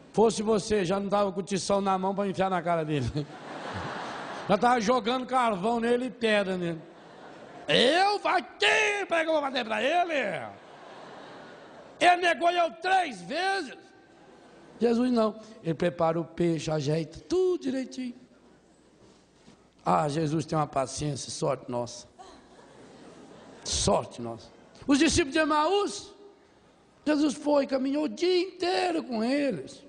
Fosse você, já não estava com o tição na mão para enfiar na cara dele. Já estava jogando carvão nele e pedra nele. Eu aqui, para que eu vou bater para ele? Ele negou eu 3 vezes. Jesus não. Ele prepara o peixe, ajeita tudo direitinho. Ah, Jesus tem uma paciência, sorte nossa. Sorte nossa. Os discípulos de Emaús, Jesus foi, caminhou o dia inteiro com eles.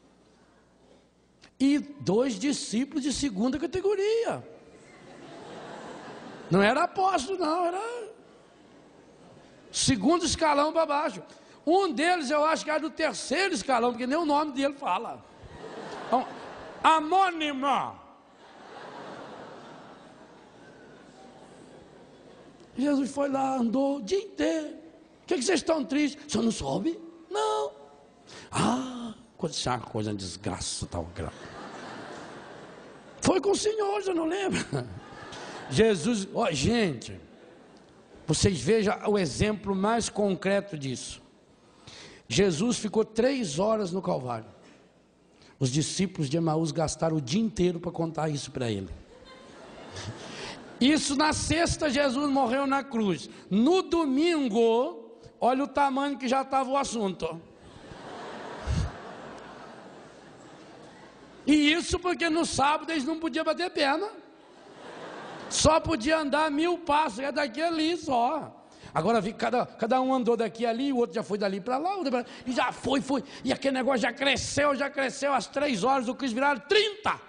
E 2 discípulos de segunda categoria. Não era apóstolo, não, era segundo escalão para baixo. Um deles eu acho que era do 3º escalão, porque nem o nome dele fala. Então, Amônima. Jesus foi lá, andou o dia inteiro. O que vocês estão tristes? O senhor não soube? Não. Ah, isso é uma coisa, uma desgraça tal. Foi com o Senhor, você não lembra? Jesus, ó, gente, vocês vejam o exemplo mais concreto disso. Jesus ficou 3 horas no Calvário. Os discípulos de Emaús gastaram o dia inteiro para contar isso para ele. Isso na sexta, Jesus morreu na cruz. No domingo, olha o tamanho que já estava o assunto. E isso porque no sábado eles não podiam bater perna. Só podia andar 1000 passos, é daqui ali só. Agora cada um andou daqui ali, o outro já foi dali para lá, e já foi. E aquele negócio já cresceu, às 3 horas o Cristo viraram 30.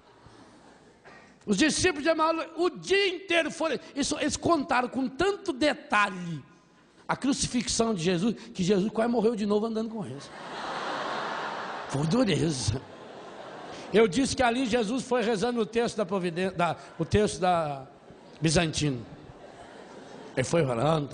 Os discípulos de Emaús, o dia inteiro foram, eles contaram com tanto detalhe a crucifixão de Jesus, que Jesus quase morreu de novo andando com eles. Foi dureza. Eu disse que ali Jesus foi rezando o texto da providência, o texto da Bizantino. Ele foi falando,